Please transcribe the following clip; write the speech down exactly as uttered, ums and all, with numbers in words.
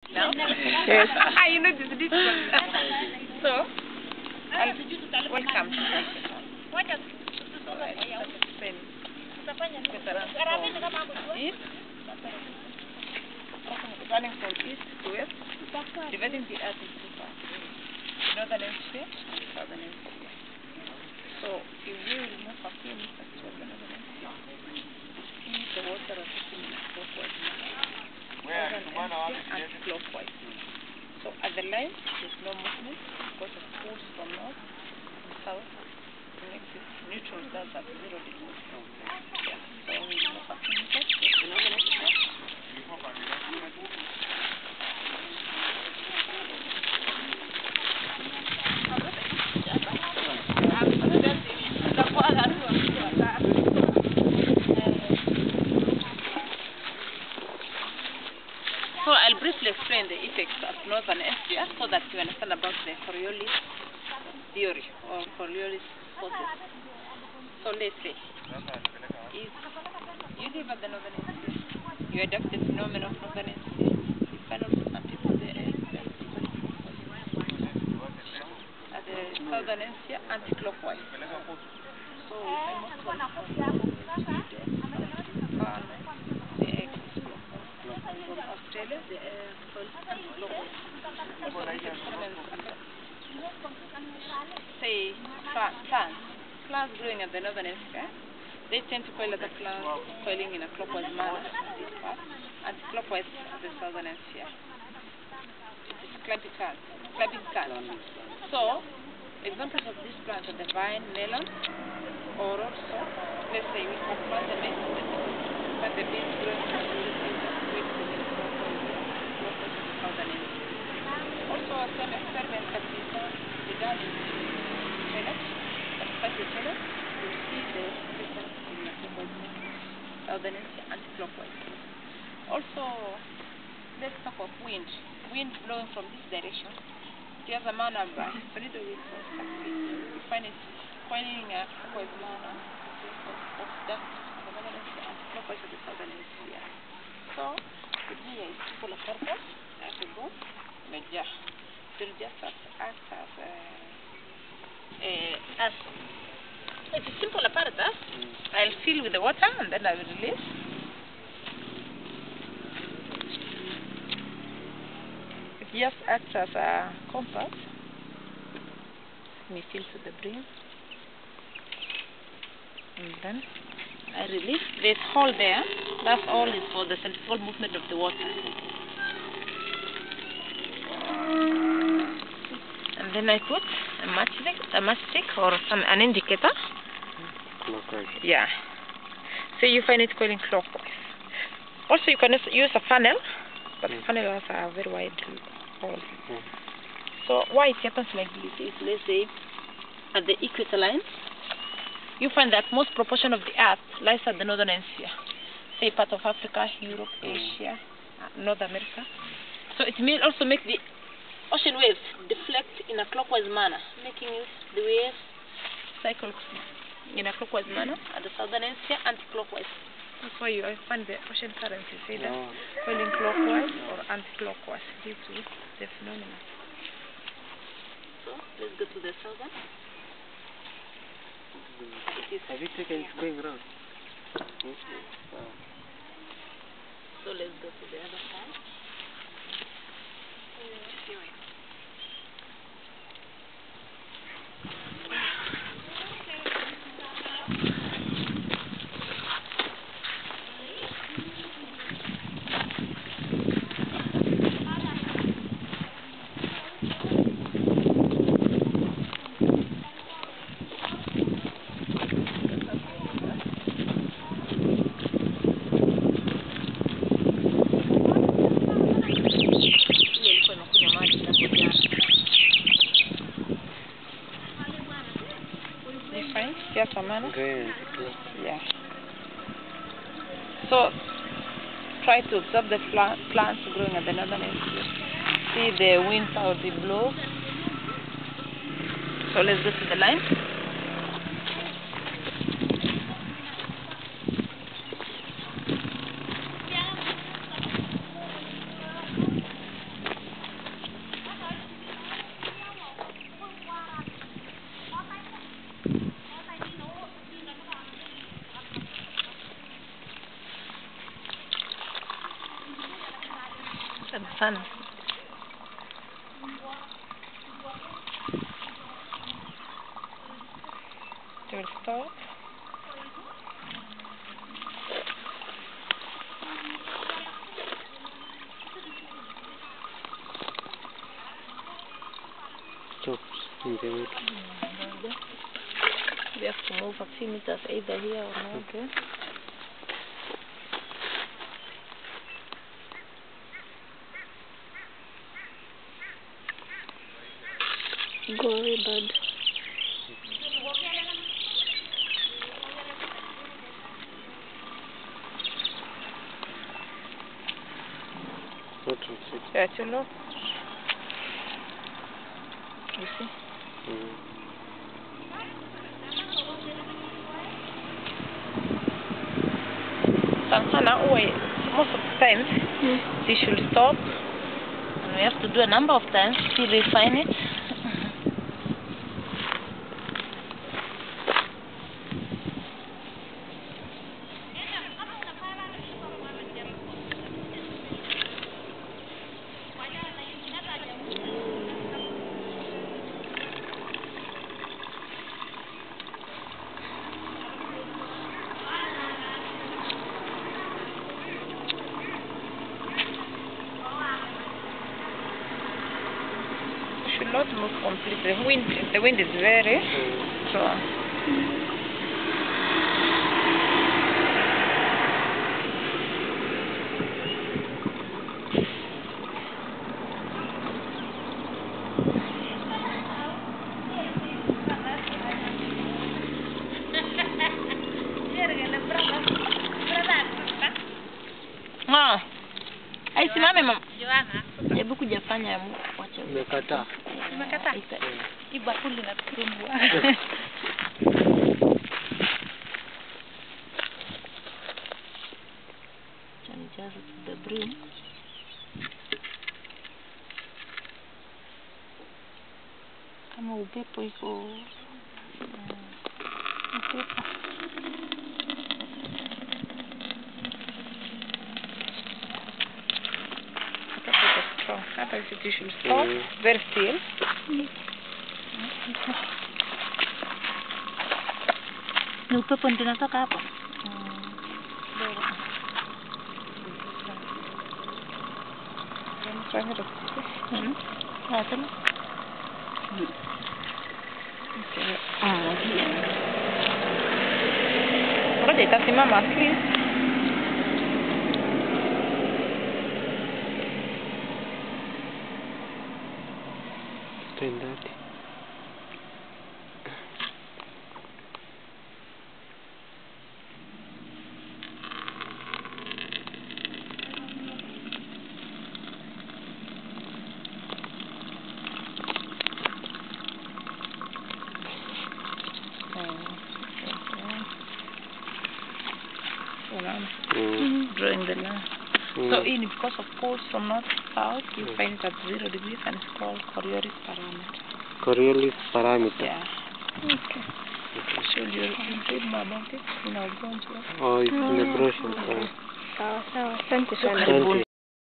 now. Yes. Ah, you know this this one. So, I'll, welcome to my session. So I start explaining veterans from east, running from east to west, dividing the earth into two parts, the northern hemisphere and the southern hemisphere. So if we remove a few meters to the northern hemisphere, see the water rotating in a clockwise manner, southern hemisphere anti-clockwise. So at the line, there's no movement because of pulls from north and south to make this neutral gas at zero degrees. Yeah. So we remove a few meters to the northern hemisphere. So I'll briefly explain the effects of northern hemisphere so that you understand about the Coriolis theory or Coriolis forces. So let's say, if you live at the northern hemisphere, you adapt the phenomenon of northern hemisphere, you find out some people there at the southern hemisphere anti-clockwise. So I most from Australia, the anti-clockwise. Say plants, plants growing at the northern hemisphere, they tend to coil other plants coiling in a clockwise manner at this part, and clockwise at the southern hemisphere. It is clamping current, clamping current. So, examples of these plants are the vine, melon, or also, let's say we can plant the maize, plant the beans growing in the southern hemisphere. Also, some experiments can be done in toilets, inside the toilet, to see the difference in the clockwise manner, southern hemisphere, anti-clockwise. Also, let's talk of wind. Wind blowing from this direction. It has a manner of spread with you find it coiling a clockwise manner of that the northern hemisphere, anti-clockwise of the southern hemisphere. So, here is simple apparatus as we go. Media. It will just act as uh, uh, as it's a simple apparatus. I'll fill with the water and then I will release. It just acts as a compass. Let me fill to the brim. And then I release. There's hole there. That's all is for the centrifugal movement of the water. And then I put a matchstick, a matchstick or some an indicator. Clockwise. Yeah. So you find it coiling clockwise. Also, you can use a funnel, but the funnel has a very wide hole. Mm. So why it happens like this is, let's say, at the equator line, you find that most proportion of the Earth lies at the northern hemisphere. Say part of Africa, Europe, Asia, uh, North America. So it may also make the ocean waves deflect in a clockwise manner, making it the waves cycle in a clockwise manner at the southern hemisphere anti-clockwise. That's why you find the ocean currents is either No. coiling clockwise or anti-clockwise due to the phenomenon. So let's go to the southern. It is, have you taken yeah. going around? Okay. Wow. So let's go to the other side. See where yeah. So try to observe the plants growing at the northern hemisphere. See the wind how they blow. So let's go to the line. and sun. It will stop. Stops in the middle. We have to move a few meters either here or not. Okay. Go away, bud. What was it? Yeah, chalo. You see? Mm. Sometimes, most of the times, mm. they should stop. And we have to do a number of times till we find it. Should not move completely. The wind, the wind is very mm. strong. Mm. Ah, ai simame mama. Joana. Hebu kuja fanya wacha. Umekataa. Umekataa? Hii bakuli linatusumbua. Chani jaza the brim. Kama upepo iko upepo. Sometimes it should stop mm. very still. Mm. Ni upepo ndio unatoka hapo. Mm. Ah, tena. Okay. Ah, hiyo. Ngoja itasimama at least. ten thirty. Mm. Drawing the line. Mm. So in because of poles from north to south, you mm. find it at zero degrees and it's called Coriolis parameter. Coriolis parameter. Yeah. Okay. Okay. So you read more about it in our brochure. Oh, it's mm. in the brochure. Sawa sawa. Asante sana.